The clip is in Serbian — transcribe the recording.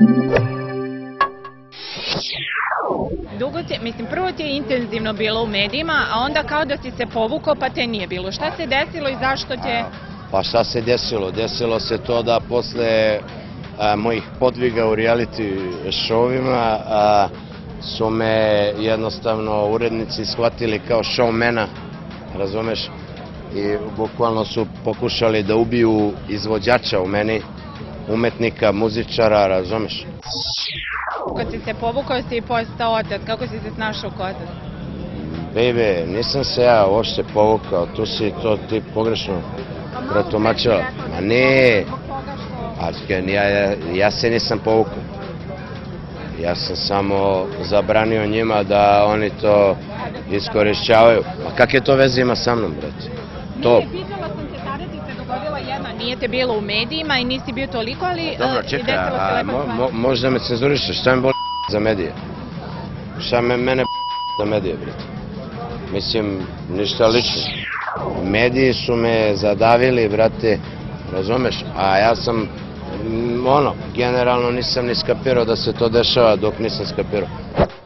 Prvo ti je intenzivno bilo u medijima, a onda kao da si se povukao pa te nije bilo. Šta se desilo i zašto te... Pa šta se desilo? Desilo se to da posle mojih podviga u reality šovima su me jednostavno urednici shvatili kao showmana, razumeš? I bukvalno su pokušali da ubiju izvođača u meni, umetnika, muzičara, razumeš? Kad si se povukao si postao otac, kako si se snašao kod otac? Bebe, nisam se ja uopšte povukao, tu si to ti pogrešno protumačila. Ma ne, ja se nisam povukao. Ja sam samo zabranio njima da oni to iskorišćavaju. A kakve to veze ima sa mnom, brate? Nije, pitala sam te, tada ti se dogodila jedna, nije te bilo u medijima i nisi bio toliko, ali... Dobro, čekaj, možda me cenzurišeš, šta me boli za medije? Šta mene za medije, brate? Mislim, ništa lično. Mediji su me zadavili, brate, razumeš? A ja sam, generalno nisam ni skapirao da se to dešava dok nisam skapirao.